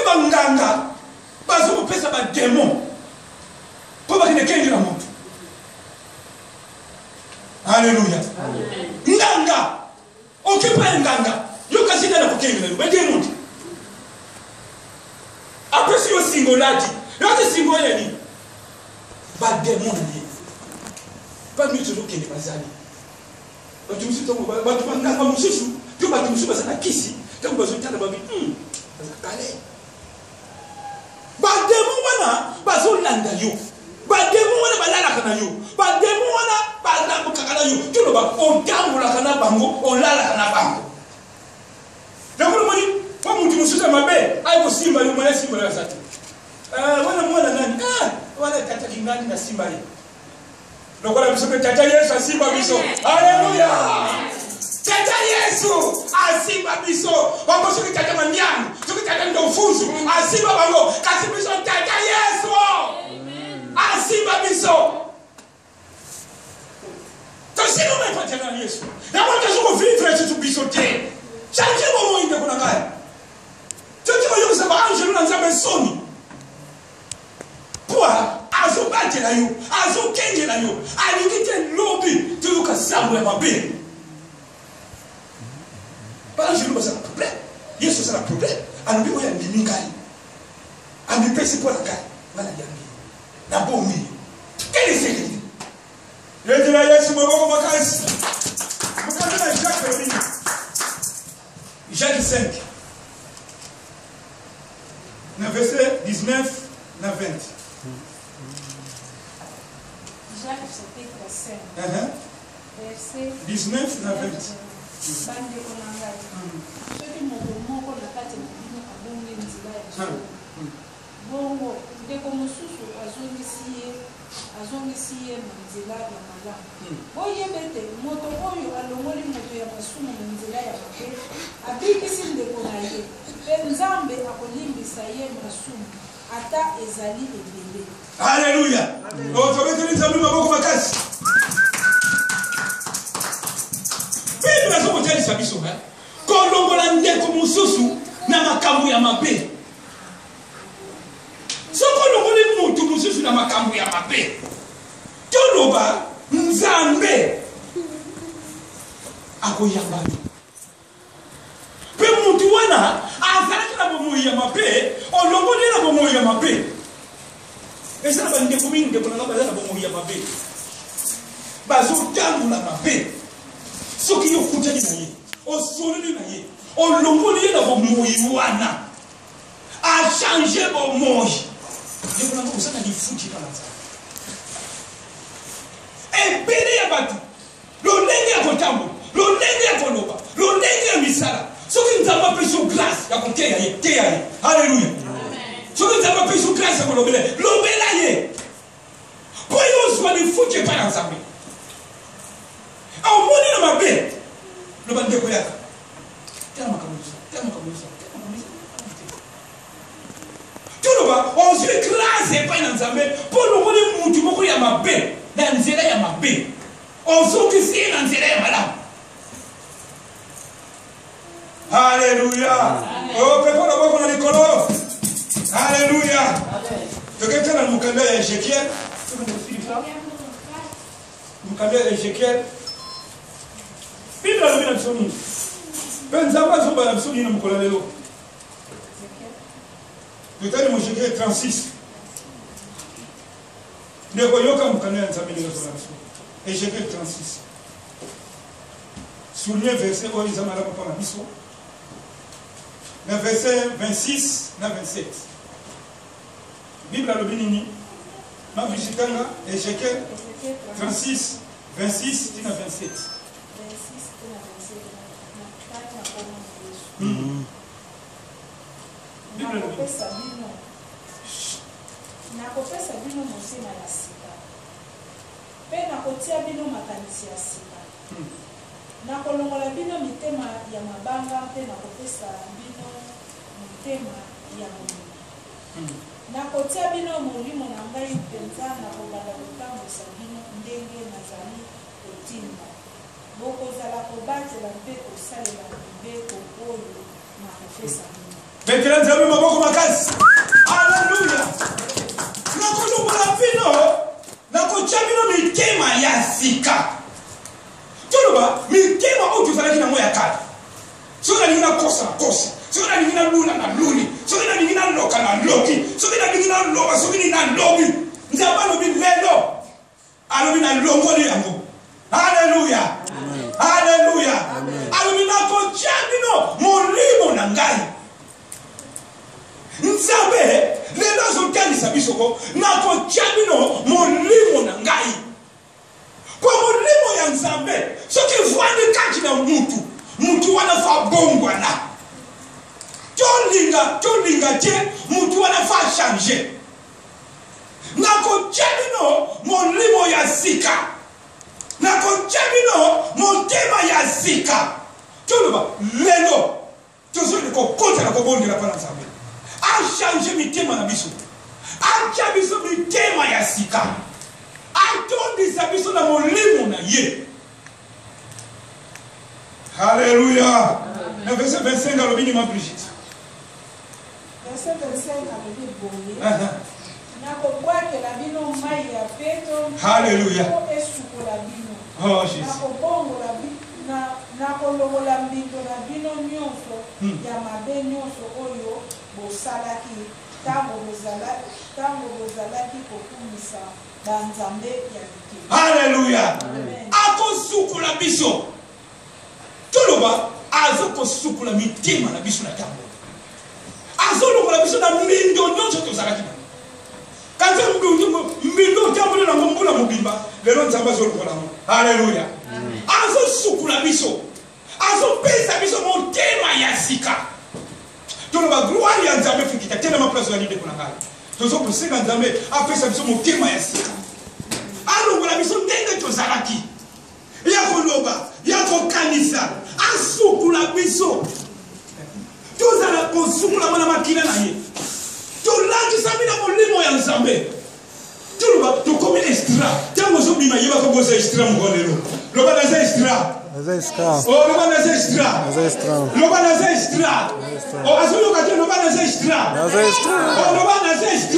banganga bazokopesa ba démon po bakende kengira moto. Alléluia. Nganga okipa nganga yo kasida na kukengira ba démon. Après si yo singolati yo te singolani ba démon ni pas mieux toujours qu'il n'est pas allé. Tu me suis tombé, tu m'as dit, tu m'as dit, tu m'as dit, tu m'as dit, donc voilà, monsieur, Tata Yesu asimba biso. Alléluia. Tata Yesu asimba biso. Wako suki tata mandiano, suki tata ndofuzu, asimba bango. Kasi biso Tata Yesu. Asimba biso. Kasi no me Tata Yesu. Na mwaka suko vivre tu biso te. Chaque moment inde kuna kaya. Tati mo yosa ba ange na nzambe soni. Pour azo bate na yo, azo kenge na yo, alikite lobi, tu yuka sambo ya mabe. Pas je ne sais pas problème. Yesu c'est le problème. Anabi oya ndimi kai. Ami pesi pour la kai. Ngala yangi. Na bomi. Quel est ce qu'il dit? Le dira Yesu maboko makasi. Mukana na Jacques Béni. Jacques 5. Na verset 19 na 20. Jacques chapitre 5. Verset 19 na 20. Bande konangai. Soki moto moko na kati na bino abongi nzela ya solo. Bongo ndeko mosusu azongisi ye na nzela ya malamu. Boyebete moto oyo alongoli moto ya masumu na nzela ya mabe abikisi ndeko na ye. Pe Nzambe akolimbisa ye masumu ata ezali ebele. Alléluia. Otobete Nzambe maboko makasi. Bible azokotelisa biso kolongola ndeko mosusu na makambo ya mabe. Soko longoli mutu mosusu na makambo ya mabe. Toloba Nzambe akoyamba. Pe mutu wana azalaki na bomoi ya mabe, olongoli na bomoi ya mabe. Eza ba ndeko mingi ndeko na bazala bomoi ya mabe. Bazotambula mabe. Soki yo kutani na ye, osoli na ye, olongoli na bomoi wana. A changer bomoi. Je vous l'annonce, ça n'a ni foutu par la salle. Et béni à batu. L'onenge à kotambo. L'onenge à koloba. L'onenge à misala. Ce qui nous a pas pris sous grâce, il y a comme Kéaïe. Alléluia. Ce qui nous a pas pris sous grâce, il y a comme l'obélaye. L'obélaye. Pour nous, soit des foutus par l'ensemble. En moni de ma bête. Le bandé koyaka. Tellement comme ça. Tellement comme ça. On se classe pas dans Nzambe pour nous donner mutu moko ya mabe na nzela ya mabe. On se kisi na nzela ya malamu. Alléluia. Oh prépare boko na likolo. Alléluia. Tokete na mukanda ya Ezekiel. Mukanda ya Ezekiel. Biblia ndio inasema. Benzamba zomba na msoni na mukola lelo. Peut-être mon Jésus 36. Ne voyons qu'à Moukané Nzambe de restauration. Et Jésus 36. Soulignez verset où ils ont malade pour la mission. Le verset 26 à 27. Bible à l'obénini. Ma visitana et Jésus 36, 26 à 27. Nakopesa bino mosema ya sika. Pe nakotia bino makanisi ya sika. Nakolongola bino mitema ya mabanga pe nakopesa bino mitema ya molimo. Nakotia bino molimo na ngai mpenza na kobanda kotambosa bino ndenge nazali kotinda. Bokozala kobatela mpe kosalela mibeko oyo nakopesa bino. Pekela nzambe maboko makasi. Haleluya. Nakolongola bino. Nakotia bino mitema ya sika. Toloba mitema oyo tozalaki nango ya kala. Soki nalingi nakosa nakosi. Soki nalingi nalula naluli. Soki nalingi naloka naloki. Soki nalingi naloba soki nini nalobi. Nzambe alobi lelo. Alobi nalongoli yango. Haleluya. Haleluya. Alobi nakotia bino molimo na ngai. Nzambe lelo azotalisa bisoko nakotia bino molimo na ngai. Kwa molimo ya Nzambe soki vwani kati na mutu wana fa bongwana. Tolinga te mutu wana fa changer. Nakotia bino molimo ya sika. Nakotia bino motema ya sika. Toloba lelo tozoli kokota na kobondela pa na Nzambe. A changer mitema na biso. A tia biso mitema ya sika. A tondisa biso na molimo na ye. Haleluya. Na verset 25 alobi ni ma Brigitte. Verset 25 alobi boye. Nakobwakela bino mai ya peto. Haleluya. Esukola bino. Oh Jesus. Nakobongola bino. Nakolongola mbindo na bino nyonso ya mabe nyonso oyo bosalaki tango bozalaki kokumisa banzambe ya mikili. Haleluya. Akosukula biso. Toloba azokosukula mitema na biso na tango. Azolongola biso na mbindo nyonso tozalaki na. Kanza mbindo tambola na mbula mobimba lelo Nzambe azolongola mo. Haleluya. Azosukula biso. Azopesa biso motema ya sika. Toloba gloire ya Nzambe fikita tena ma place ya lide kuna kala. Tozo kusika Nzambe apesa biso motema ya sika. Alongola biso ndenge tozalaki. Yakoloba, yakokanisa, asukula biso. Tozala kosukula mwana makina na ye. Tolaki sabina molimo ya Nzambe. Toloba tokomi extra. Tango zobima yeba ko boza extra mkolelo. Loba na za extra. Oh, loba na za extra. Loba na za extra. Oh, azolo ka te loba na za extra. Oh, loba na za extra.